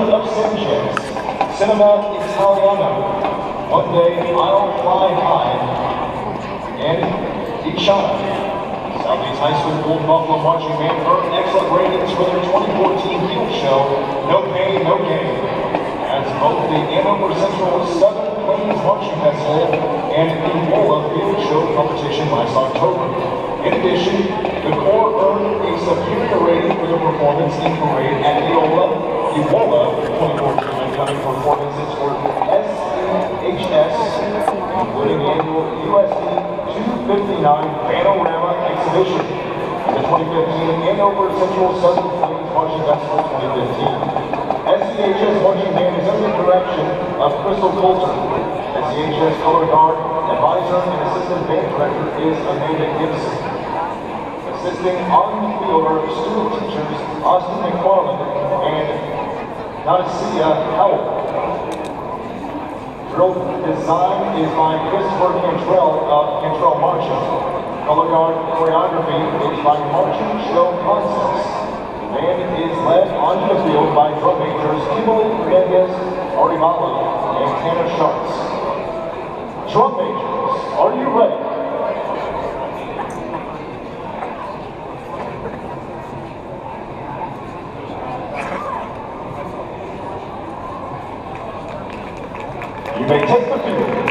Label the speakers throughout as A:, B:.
A: of Sanchez, Cinema Italiano, One Day I'll Fly High, and Ishana. Southeast High School Old Buffalo Marching Band earned excellent ratings for their 2014 field show, No Pain, No Gain, as both the Andover Central Southern Plains Marching Festival and the Ebola Field Show competition last October. In addition, the Corps earned a superior rating for their performance in parade at Ebola 2014 upcoming performances for SCHS, including the annual USD 259 Panorama Exhibition, and the 2015 Andover Central Southern Plains Marching Festival 2015. SCHS Marching Band is under the direction of Crystal Coulter. SCHS Color Guard Advisor and Assistant Band Director is Amanda Gibson. Assisting on the field are student teachers Austin McFarland and Nadia Howell. Drill design is by Christopher Cantrell of Cantrell Marching. Color Guard choreography is by Marching Show Concepts. The band is led onto the field by drum majors Kimberly Mendez, Arivalo, and Tanner Sharps. Drum majors, are you ready? You may take the field.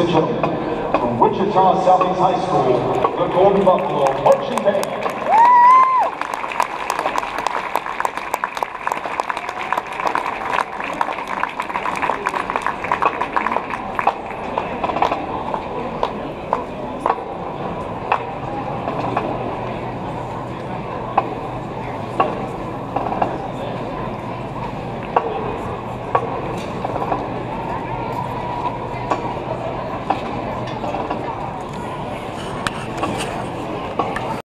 A: and gentlemen, from Wichita Southeast High School, the Golden Buffalo Marching Band.